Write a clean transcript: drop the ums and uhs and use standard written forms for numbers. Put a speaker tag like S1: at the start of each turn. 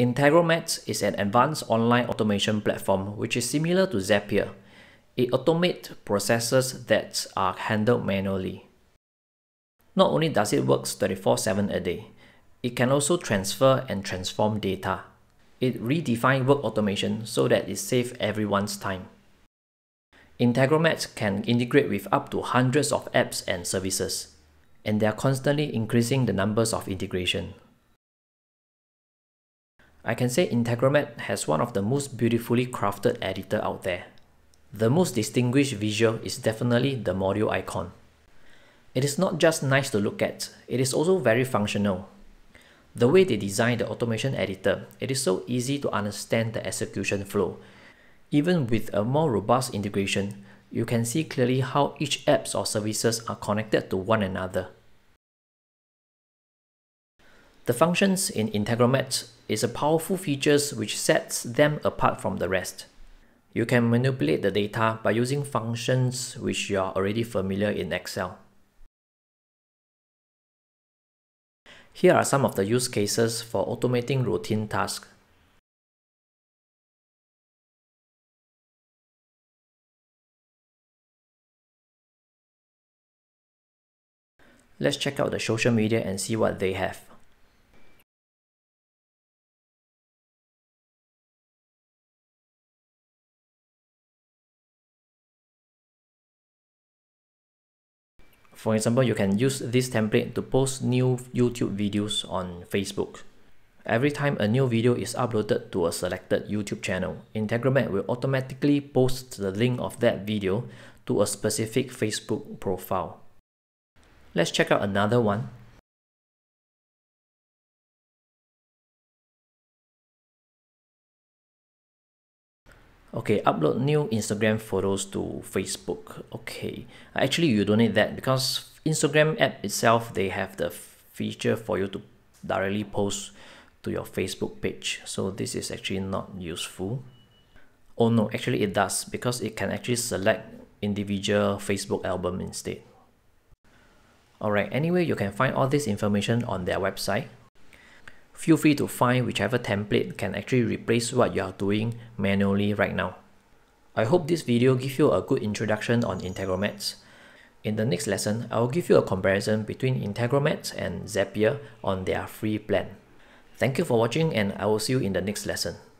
S1: Integromat is an advanced online automation platform which is similar to Zapier. It automates processes that are handled manually. Not only does it work 24/7 a day, it can also transfer and transform data. It redefines work automation so that it saves everyone's time. Integromat can integrate with up to hundreds of apps and services, and they are constantly increasing the numbers of integration. I can say Integromat has one of the most beautifully crafted editor out there. The most distinguished visual is definitely the module icon. It is not just nice to look at, it is also very functional. The way they designed the automation editor, it is so easy to understand the execution flow. Even with a more robust integration, you can see clearly how each apps or services are connected to one another. The functions in Integromat is a powerful feature which sets them apart from the rest. You can manipulate the data by using functions which you are already familiar in Excel. Here are some of the use cases for automating routine tasks. Let's check out the social media and see what they have. For example, you can use this template to post new YouTube videos on Facebook. Every time a new video is uploaded to a selected YouTube channel, Integromat will automatically post the link of that video to a specific Facebook profile. Let's check out another one. Okay, upload new Instagram photos to Facebook. Okay, actually you don't need that because Instagram app itself, they have the feature for you to directly post to your Facebook page. So this is actually not useful. Oh no, actually it does because it can actually select individual Facebook album instead. Alright, anyway, you can find all this information on their website. Feel free to find whichever template can actually replace what you are doing manually right now. I hope this video gives you a good introduction on Integromat. In the next lesson, I will give you a comparison between Integromat and Zapier on their free plan. Thank you for watching and I will see you in the next lesson.